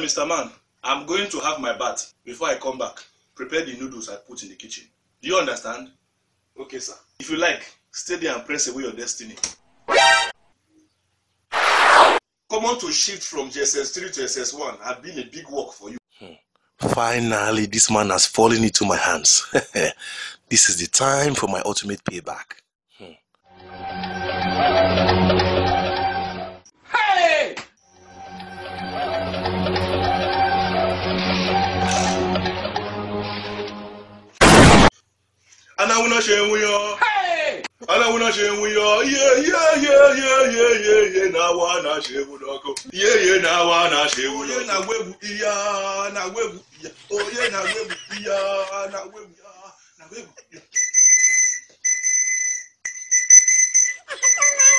Mr. Man, I'm going to have my bath. Before I come back, prepare the noodles I put in the kitchen. Do you understand? Okay, sir. If you like, stay there and press away your destiny. Come on to shift from JSS3 to SS1 has been a big work for you. Finally, this man has fallen into my hands. This is the time for my ultimate payback. Hey! And I will not share with you. Hey! And I will not share with you. Yeah. Now wanna share with you. Yeah. Now wanna share with you. Now webu iya. Now webu iya. Oh yeah. Now webu iya. Now webu iya. Now webu iya.